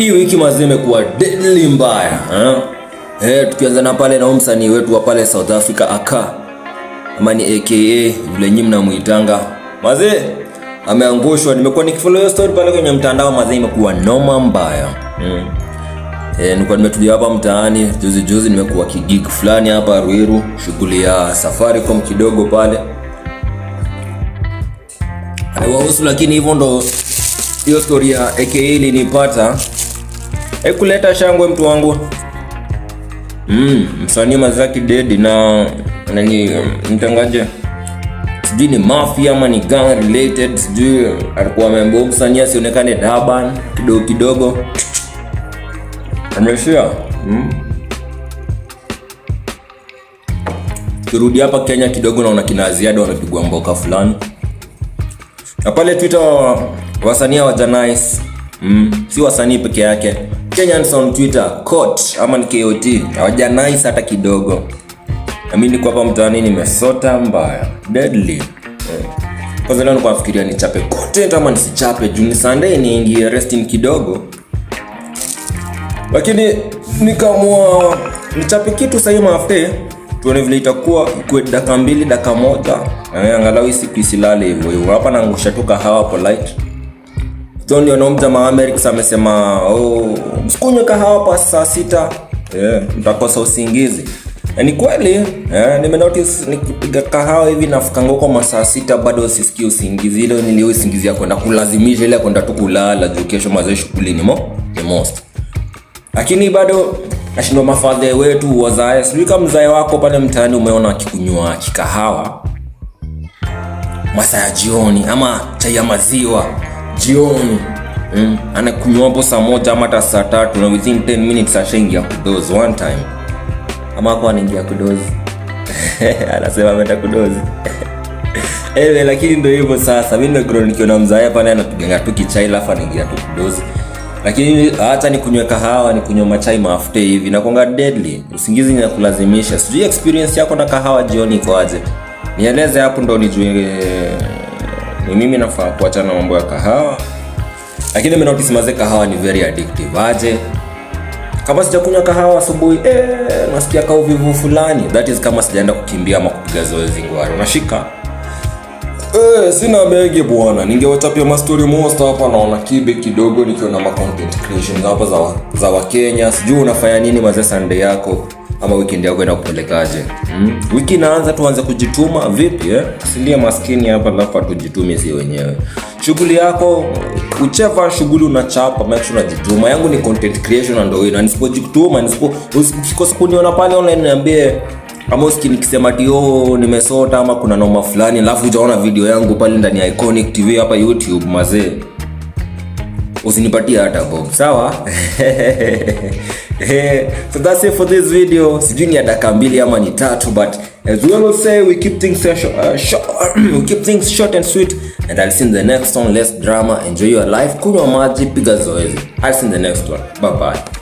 Hii wiki mazee imekuwa deadly mbaya. Tukianza na pale na msanii wetu wa pale South Africa ama ni aka yule nyinyi mnamuitanga. Mazee ameangushwa. Nimekuwa nikifollow hiyo story pale kwenye mtandao, mazee imekuwa noma mbaya. Nilikuwa nimetulia hapa mtaani juzi nimekuwa kigig fulani hapa Ruiru, shughuli ya Safaricom kidogo pale. Haiwahusu, lakini hivyo ndo hiyo story ya aka ilinipata. Kuleta shangwe mtu wangu. Msanii mazaki dead na nani mtangaje? Sijui ni mafia ama ni gang related, sijui alikuwa ameambiwa msanii asionekane Durban kidogo. Ameshia. Turudi hapa Kenya kidogo, naona kina Ziada wamepigwa mboka fulani. Na pale Twitter wasanii wa nice. Si wasanii peke yake. Kenyans on Twitter, coach ama ni KOT, hawaja nice hata kidogo. Na mimi niko hapa mtaani nimesota mbaya. Deadly. Kwanza leo nilikuwa nafikiria nichape content ama nisichape, juu ni Sunday niingie resting kidogo. Lakini nikaamua nichape kitu sasa mafuta. Tuone vile itakuwa kwa dakika 2 dakika 1. Angalau siku isilale hivyo. Hapa naangusha tu kahawa polite. Tony onomja ma America amesema msikunywe kahawa pa saa 6. Mtakosa usingizi. Ni kweli, nimenotice nikipiga kahawa hivi nafikanga kwa masaa 6 bado sisikii usingizi. Ile nilio usingizi yako na kulazimisha ile kwenda tu kulala juu kesho mazee shughuli ni most. Lakini bado nashindo mafadhe wetu wazae. Sijui kama mzae wako pale mtaani umeona akikunywa kikahawa masaa ya jioni ama chai ya maziwa jioni. Anakunywa hapo saa 1 ama hata saa 3 na within 10 minutes ashaingia kudoze one time. Ama kwa anaingia kudoze. Anasema ameenda kudoze. Lakini ndio hivyo sasa. Mimi ndio nikiona mzae pale anapiga tu kichai lafa anaingia tu kudoze. Lakini hata nikunywe kahawa, nikunywe machai mafuta hivi na konga deadly. Usingizi ni kulazimisha. Sijui experience yako na kahawa jioni iko aje. Nieleze hapo ndo nijue ni mimi nafaa kuachana na mambo ya kahawa. Lakini mimi notice mazee kahawa ni very addictive. Aje kama sijakunywa kahawa asubuhi nasikia ka uvivu fulani. That is kama sijaenda kukimbia ama kupiga zoezi ngwaro. Unashika sina begi bwana. Ningewachapia ma story most hapa, naona kibe kidogo nikiona ma content creation hapa za wa Kenya. Sijui unafanya nini mazee Sunday yako ama weekend yako ina kupelekaje? Wiki inaanza, tuanze kujituma vipi asilia maskini hapa alafu tujitume si wenyewe. Shughuli yako ucheva shughuli unachapa, make sure unajituma. Yangu ni content creation ndio hiyo, na nisipojituma usikosa kuniona pale online niambie ama nikisema dio nimesota ama kuna noma fulani alafu ujaona video yangu pale ndani ya Iconic TV hapa YouTube mazee, usinipatie hata bob, sawa? So that's it for this video. Sijui ni dakika 2 ama ni 3, but as we always say, we keep things we keep things short and sweet, and I'll see you in the next one. Less drama, enjoy your life, kunywa maji, piga zoezi. I'll see you in the next one. Bye bye.